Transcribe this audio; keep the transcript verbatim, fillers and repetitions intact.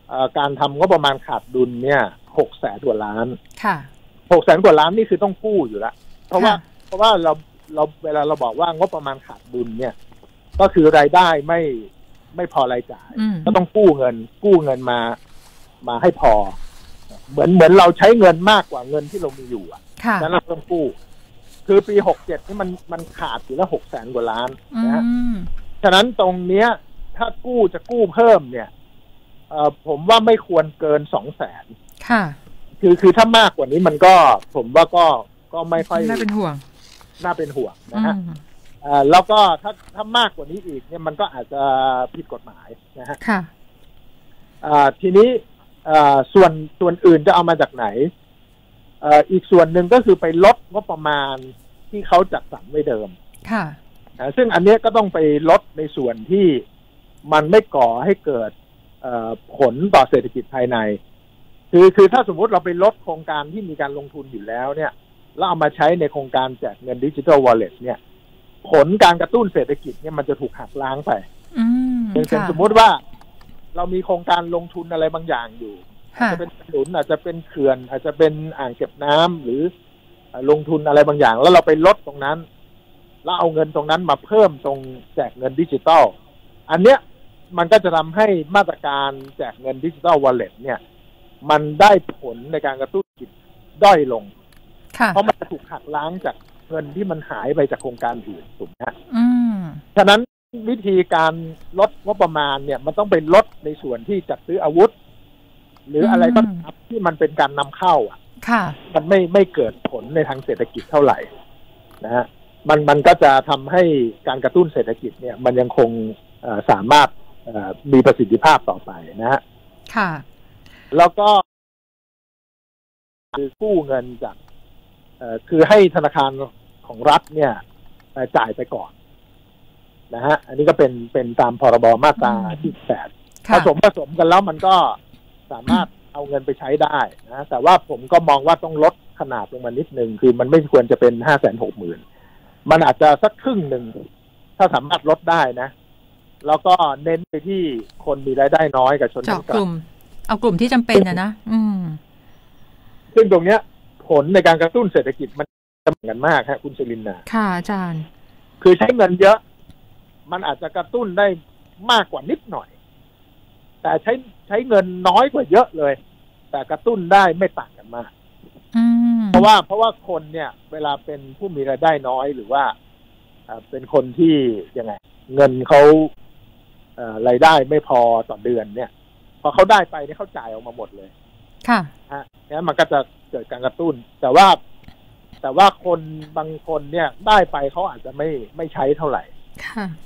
การทำงบประมาณขาดดุลเนี่ยหกแสนกว่าล้านค่ะหกแสนกว่าล้านนี่คือต้องกู้อยู่แล้วเพราะว่าเพราะว่าเราเราเวลาเราบอกว่างบประมาณขาดดุลเนี่ยก็คือรายได้ไม่ไม่พอรายจ่ายก็ต้องกู้เงินกู้เงินมามาให้พอเหมือนเหมือนเราใช้เงินมากกว่าเงินที่เรามีอยู่อ่ะนั้นเราต้องกู้คือปีหกเจ็ดนี่มันมันขาดอยู่แล้วหกแสนกว่าล้านนะฮะฉะนั้นตรงเนี้ยถ้ากู้จะกู้เพิ่มเนี่ยเอ่อผมว่าไม่ควรเกินสองแสนค่ะคือคือถ้ามากกว่านี้มันก็ผมว่าก็ก็ไม่ค่อยน่าเป็นห่วงน่าเป็นห่วงนะฮะอ่าแล้วก็ถ้าถ้ามากกว่านี้อีกเนี่ยมันก็อาจจะผิดกฎหมายนะฮะค่ะอ่าทีนี้อ่าส่วนส่วนอื่นจะเอามาจากไหนอ่าอีกส่วนหนึ่งก็คือไปลดงบประมาณที่เขาจัดสรรไว้เดิมค่ะอ่าซึ่งอันนี้ก็ต้องไปลดในส่วนที่มันไม่ก่อให้เกิดผลต่อเศรษฐกิจภายในคือคือถ้าสมมุติเราไปลดโครงการที่มีการลงทุนอยู่แล้วเนี่ยแล้วเอามาใช้ในโครงการแจกเงินดิจิทัลวอลเล็ตเนี่ยผลการกระตุ้นเศรษฐกิจเนี่ยมันจะถูกหักล้างไปอย่างเช่นสมมติว่าเรามีโครงการลงทุนอะไรบางอย่างอยู่อาจจะเป็นถนนอาจจะเป็นเขื่อนอาจจะเป็นอ่างเก็บน้ำหรือลงทุนอะไรบางอย่างแล้วเราไปลดตรงนั้นแล้วเอาเงินตรงนั้นมาเพิ่มตรงแจกเงินดิจิทัลอันเนี้ยมันก็จะทำให้มาตรการแจกเงินดิจิทัลวอลเล็ตเนี่ยมันได้ผลในการกระตุ้นเศรษฐกิจด้อยลงเพราะมันจะถูกหักล้างจากเงินที่มันหายไปจากโครงการอื่นถูกไหมฉะนั้นวิธีการลดงบประมาณเนี่ยมันต้องไปลดในส่วนที่จัดซื้ออาวุธหรืออะไรก็ตามที่มันเป็นการนำเข้าอ่ะมันไม่ไม่เกิดผลในทางเศรษฐกิจเท่าไหร่นะฮะมันมันก็จะทำให้การกระตุ้นเศรษฐกิจเนี่ยมันยังคงสามารถมีประสิทธิภาพต่อไปนะฮะค่ะแล้วก็คือกู้เงินจากคือให้ธนาคารของรัฐเนี่ยจ่ายไปก่อนนะฮะอันนี้ก็เป็นเป็นตามพรบมาตราที่แปดผสมผสมกันแล้วมันก็สามารถเอาเงินไปใช้ได้นะแต่ว่าผมก็มองว่าต้องลดขนาดลงมานิดนึงคือมันไม่ควรจะเป็นห้าแสนหกหมื่นมันอาจจะสักครึ่งหนึ่งถ้าสามารถลดได้นะแล้วก็เน้นไปที่คนมีรายได้น้อยกับชนชั้นกลางกลุ่มเอากลุ่มที่จำเป็นนะนะอืมซึ่งตรงเนี้ยผลในการกระตุ้นเศรษฐกิจมันจะเหมือนกันมากฮะคุณศิรินทร์นะค่ะอาจารย์คือใช้เงินเยอะมันอาจจะกระตุ้นได้มากกว่านิดหน่อยแต่ใช้ใช้เงินน้อยกว่าเยอะเลยแต่กระตุ้นได้ไม่ต่างกันมากเพราะว่าเพราะว่าคนเนี่ยเวลาเป็นผู้มีรายได้น้อยหรือว่าเป็นคนที่ยังไงเงินเขารายได้ไม่พอต่อเดือนเนี่ยพอเขาได้ไปเนี่ยเขาจ่ายออกมาหมดเลยค่ะฮะเนี่ยมันก็จะเกิดการกระตุ้นแต่ว่าแต่ว่าคนบางคนเนี่ยได้ไปเขาอาจจะไม่ไม่ใช้เท่าไหร่